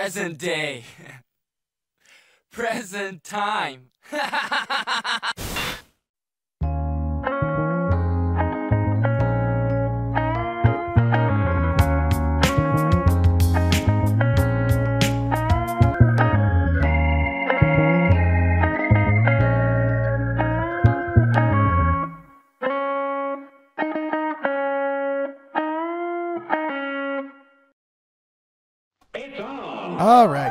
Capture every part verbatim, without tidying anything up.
Present day. Present time. All right.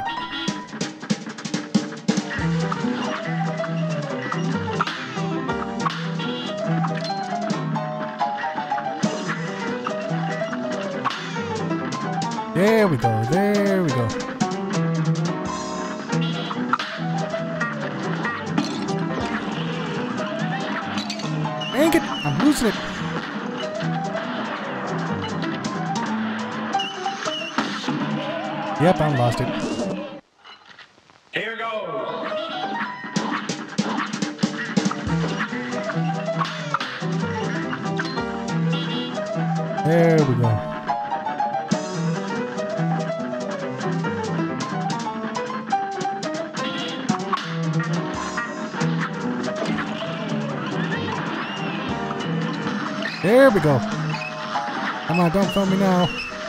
There we go. There we go. Dang it! I'm losing it. Yep, I lost it. Here goes. There we go. There we go. Come on, don't film me now.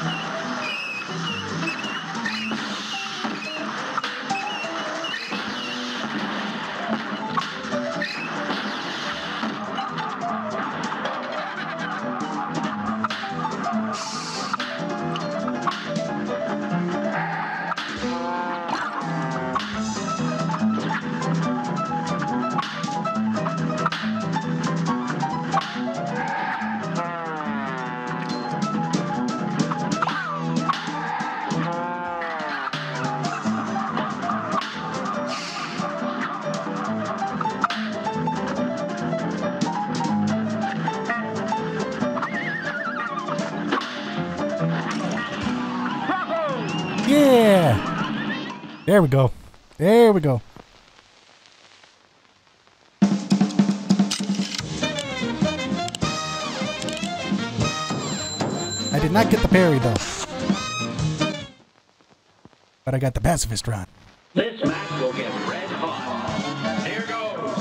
Yeah! There we go. There we go. I did not get the parry though. But I got the pacifist run. This match will get red hot. Here goes.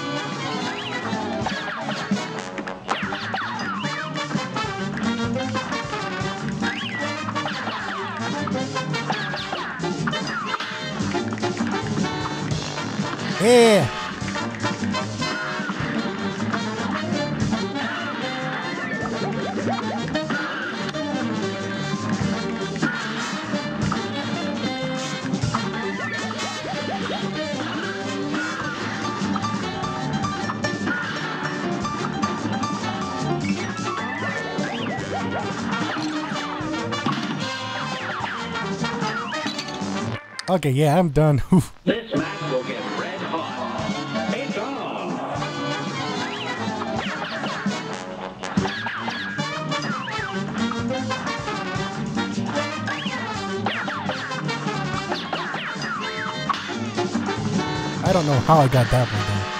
Yeah! Okay, yeah, I'm done. This match will get red hot. It's on. I don't know how I got that one done.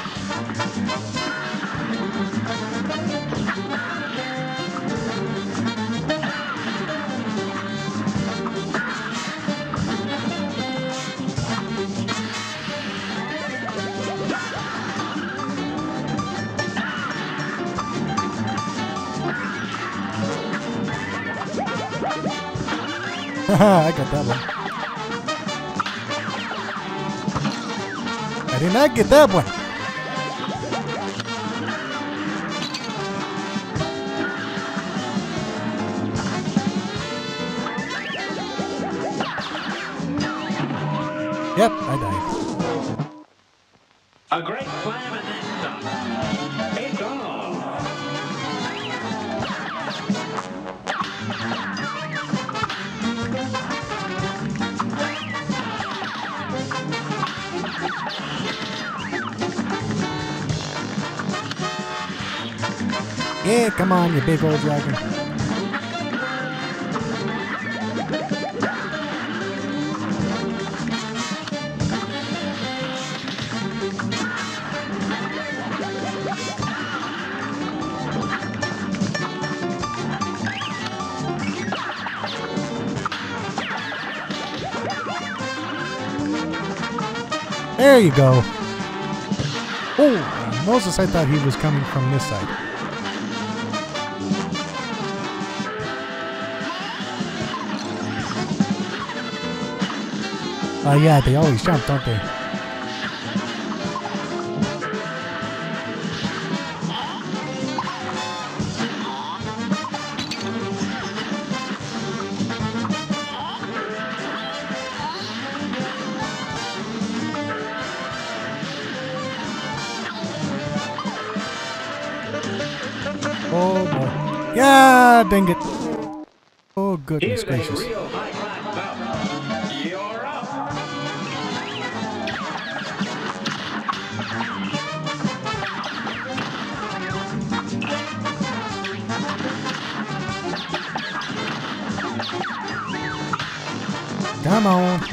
I got that one. I did not get that one. Yep, I died. A great slam and then some. It's on. Yeah, come on, you big old dragon. There you go. Oh, Moses, I thought he was coming from this side. Oh, uh, yeah, they always jump, don't they? Oh boy. Yeah, dang it. Oh goodness gracious. Real high class bout. You're up. Come on.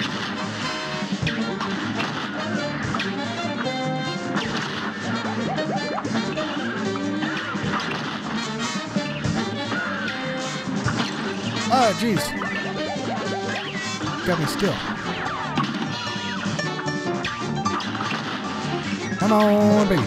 Oh, jeez. Got me still. Come on, baby.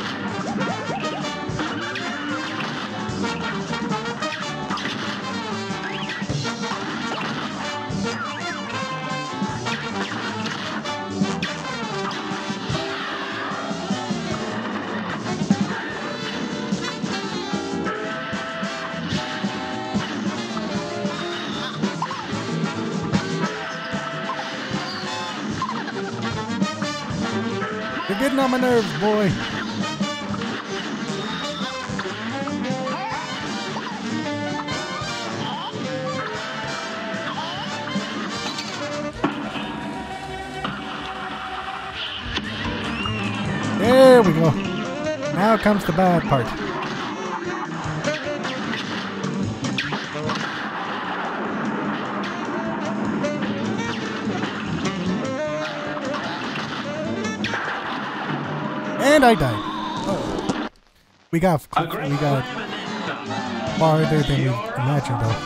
You're getting on my nerves, boy. There we go. Now comes the bad part. And I died. Oh. We got we got farther than we imagined, though.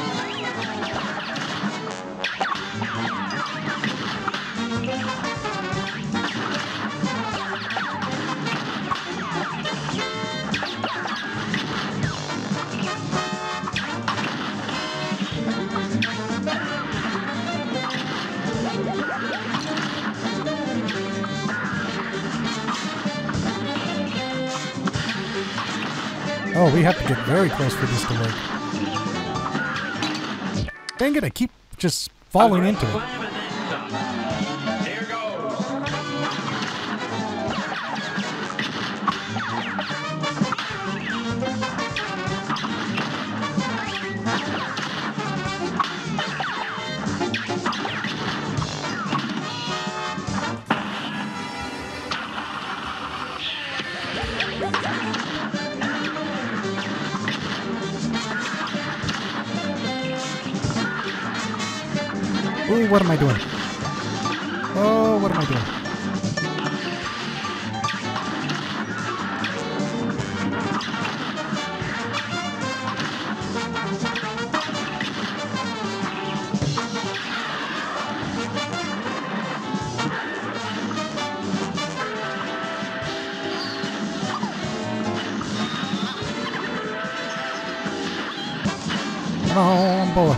Oh, we have to get very close for this to work. Dang it, I keep just falling into it. Here goes. Ooh, what am I doing? Oh, what am I doing? Come on, boy.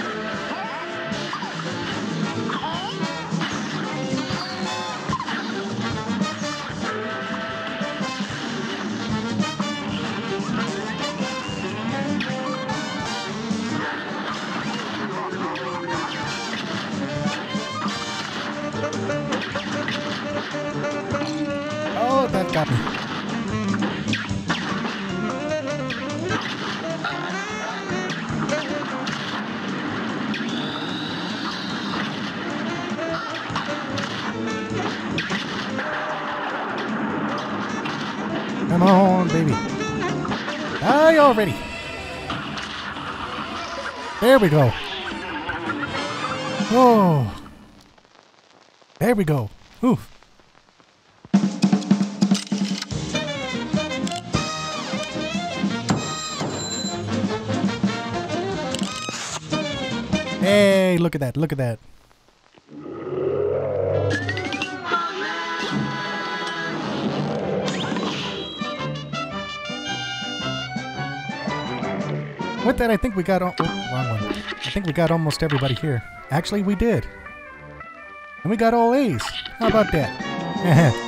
Oh, that got me. Come on, baby. Die already. There we go. Oh. There we go. Oof. Hey, look at that. Look at that. With that, I think we got... Oh, wrong one. I think we got almost everybody here. Actually, we did. And we got all A's. How about that?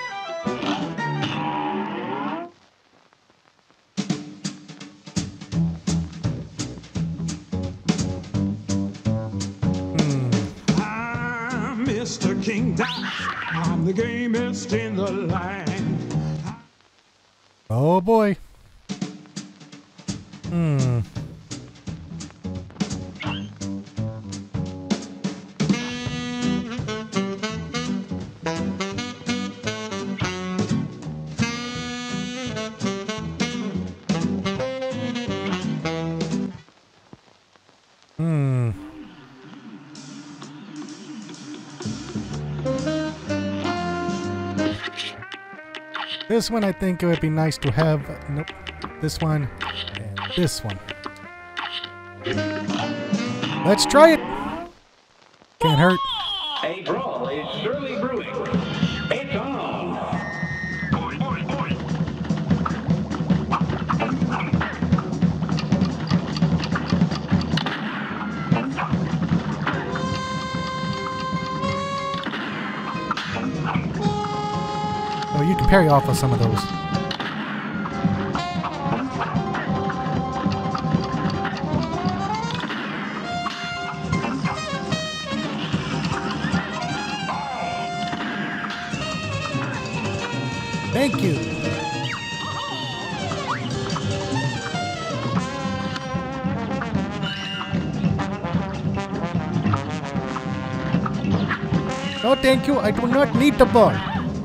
Mister King Dash, I'm the gamest in the land. Oh boy. Hmm. Hmm. This one, I think it would be nice to have. Nope. This one and this one. Let's try it. Can't hurt. A brawl is surely brewing. It's on. Boy, boy, boy. Oh, you can parry off of some of those. Thank you. No, thank you. I do not need the ball.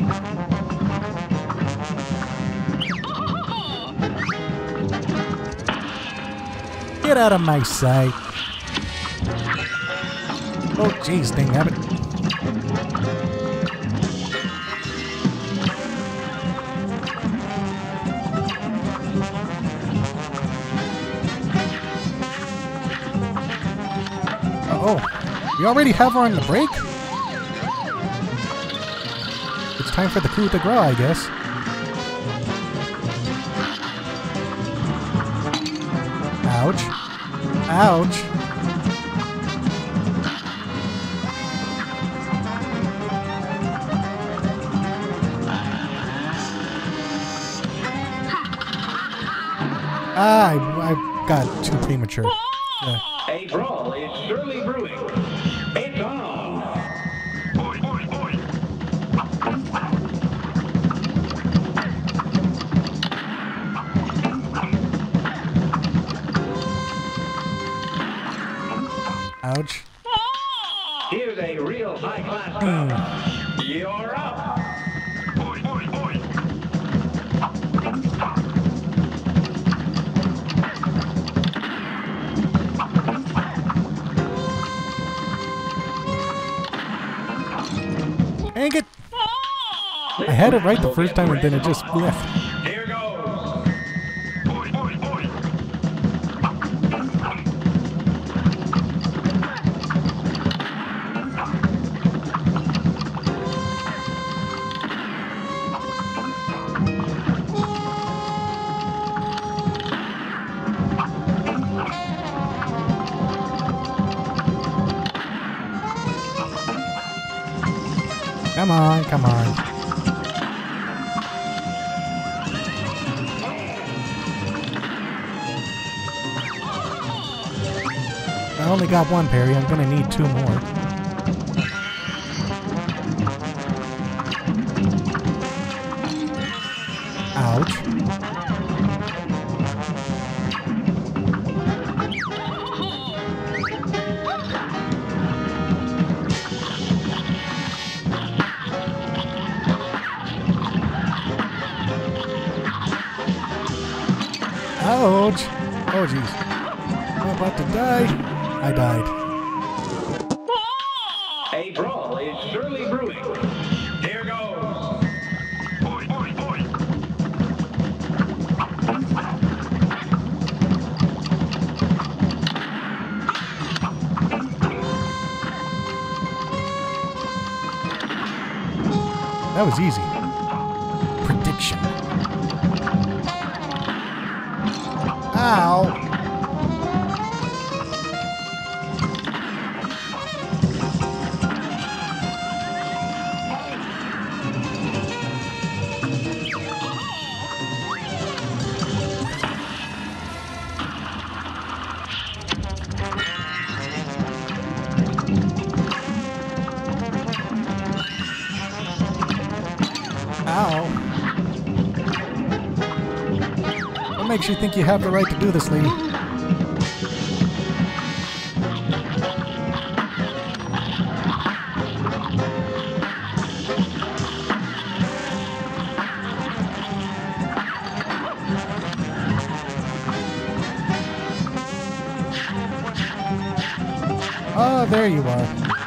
Get out of my sight. Oh, jeez, dang nabbit. Uh-oh. We already have her on the break? It's time for the coup de grace, I guess. Ouch. Ouch. Ah, I, I got too premature. Yeah. A brawl is surely brewing. It's on. Boy, boy, boy. Ouch. Here's a real high-class Hmm. cup. You're up. Boy, boy, boy. Dang it! I had it right the first time and then it just whiffed. Here goes. Boy, boy, boy. Come on, come on. I only got one parry. I'm gonna need two more. Ouch. Ouch! Oh jeez. I'm about to die. I died. A brawl is surely brewing. Here goes. Boy, boy, boy. That was easy. Prediction. Ow! Ow. What makes you think you have the right to do this, lady? Oh, there you are.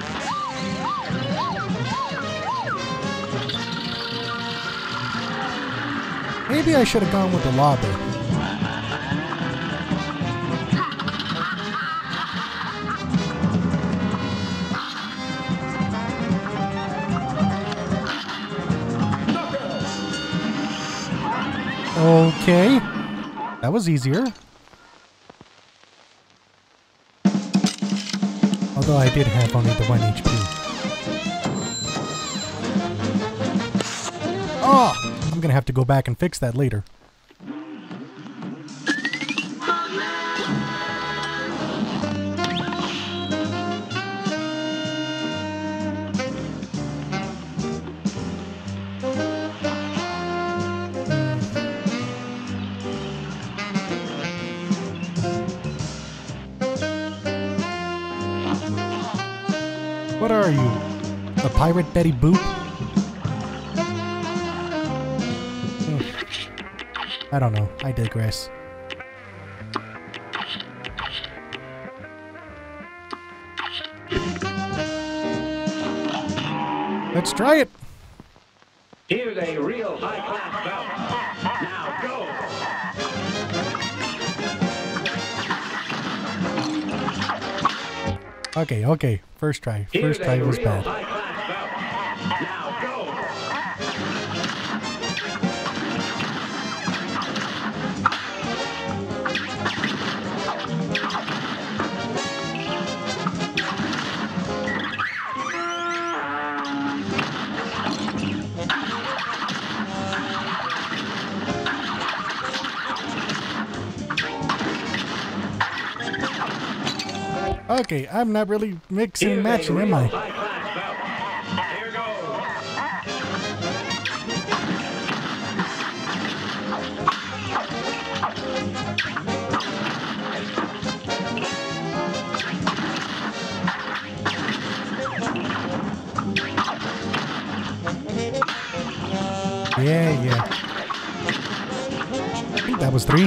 Maybe I should have gone with the lobber. Okay. That was easier. Although I did have only the one H P. Oh! I'm gonna have to go back and fix that later. What are you? A pirate Betty Boop? Hmm. I don't know. I digress. Let's try it! Here's a real high-class bout. Now go! Okay, okay. First try. First try was bad. Now go! Okay, I'm not really mixing and matching, am I? Here goes. Yeah, yeah. I think that was three.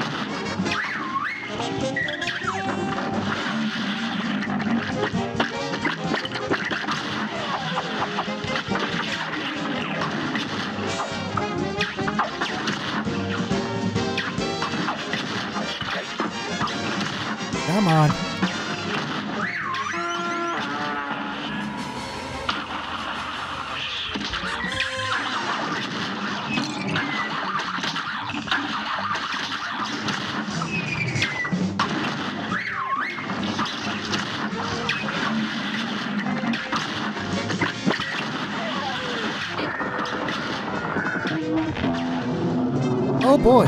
Come on. Oh boy.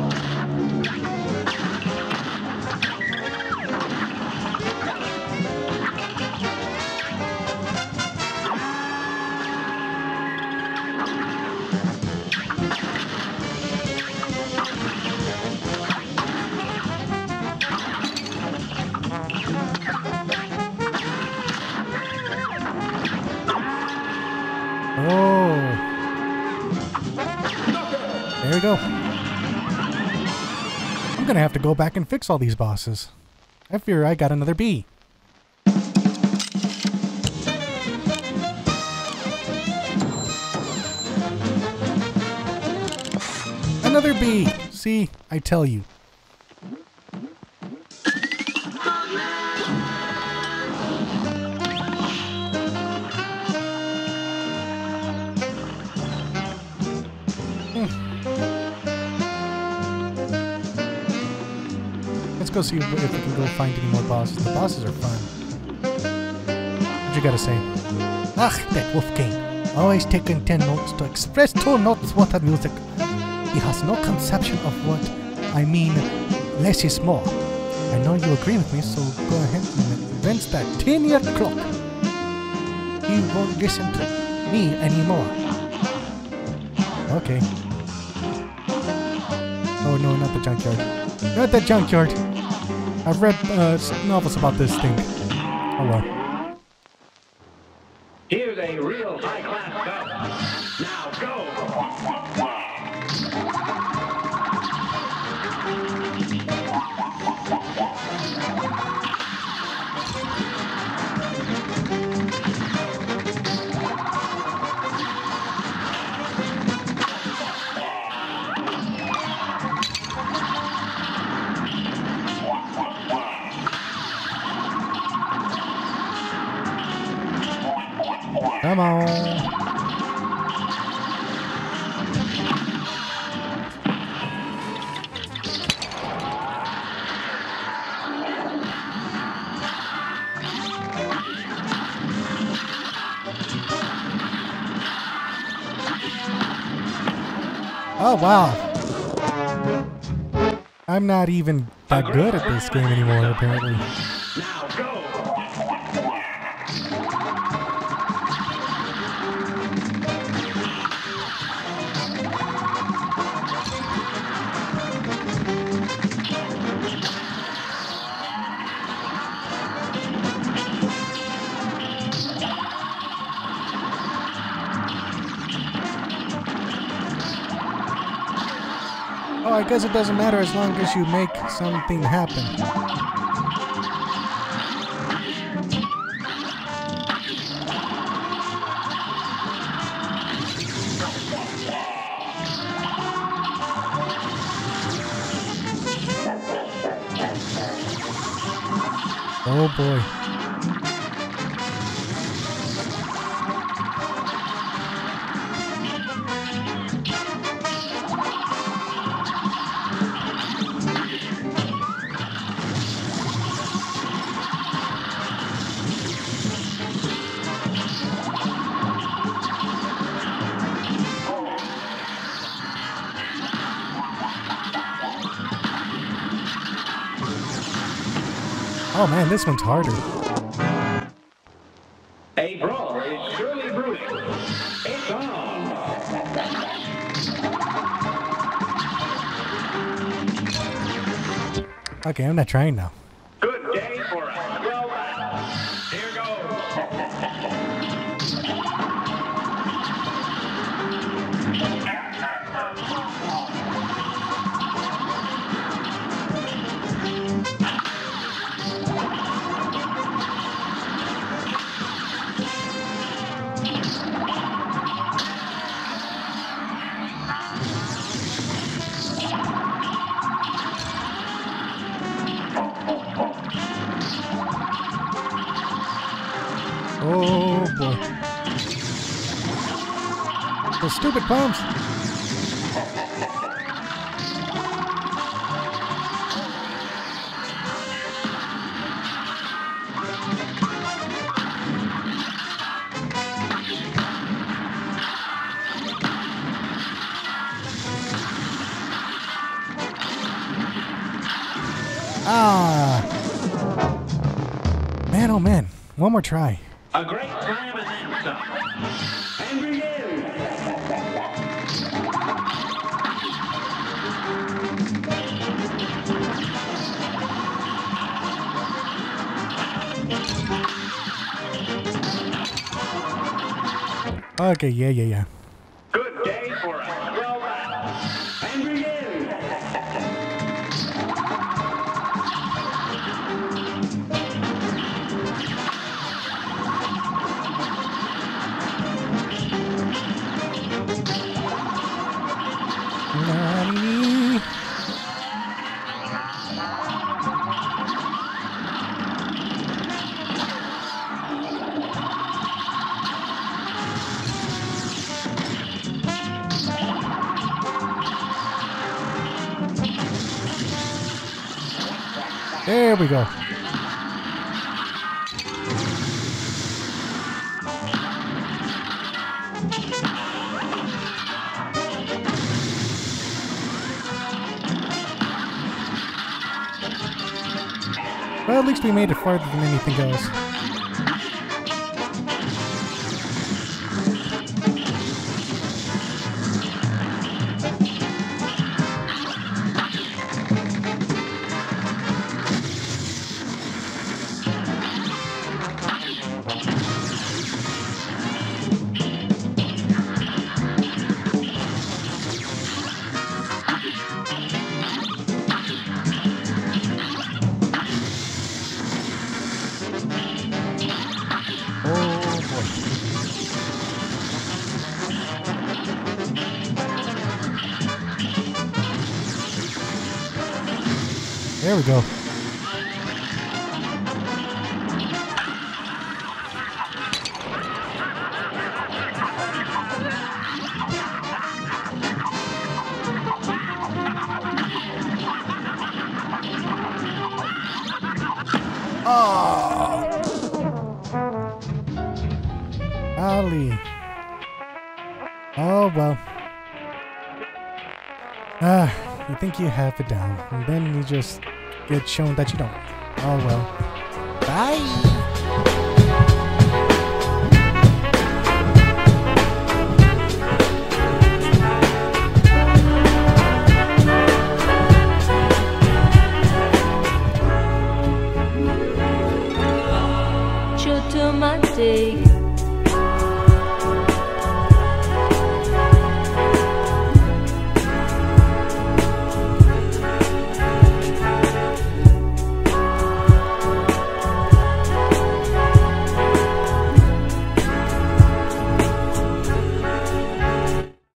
Oh. There we go. I'm gonna have to go back and fix all these bosses. I fear I got another B. Another B! See, I tell you. Let's go see if we can go find any more bosses. The bosses are fun. What you gotta say? Ach, that Wolfgang. Always taking ten notes to express two notes worth of music. He has no conception of what I mean. Less is more. I know you agree with me, so go ahead and invent that ten-year clock. He won't listen to me anymore. Okay. Oh no, not the junkyard. Not the junkyard! I've read uh, novels about this thing. Oh well. Here's a real high-class belt. Now go! Come on. Oh wow. I'm not even that good at this game anymore, apparently. Now go! Oh, I guess it doesn't matter as long as you make something happen. Oh boy. Oh man, this one's harder. A brawl is surely brewing. It's on! Okay, I'm not trying now. Good day for a well battle. Here goes. Oh boy. Those stupid bombs. Ah. Man, oh man. One more try. A great slam and then some. And begin! Okay, yeah, yeah, yeah. Good day for a well battle. And begin! Nani? There we go. Well, at least we made it farther than anything else. There we go. Oh! Ali. Oh well. Ah, you think you have it down, and then you just get shown that you don't. Oh well. Bye! Automatic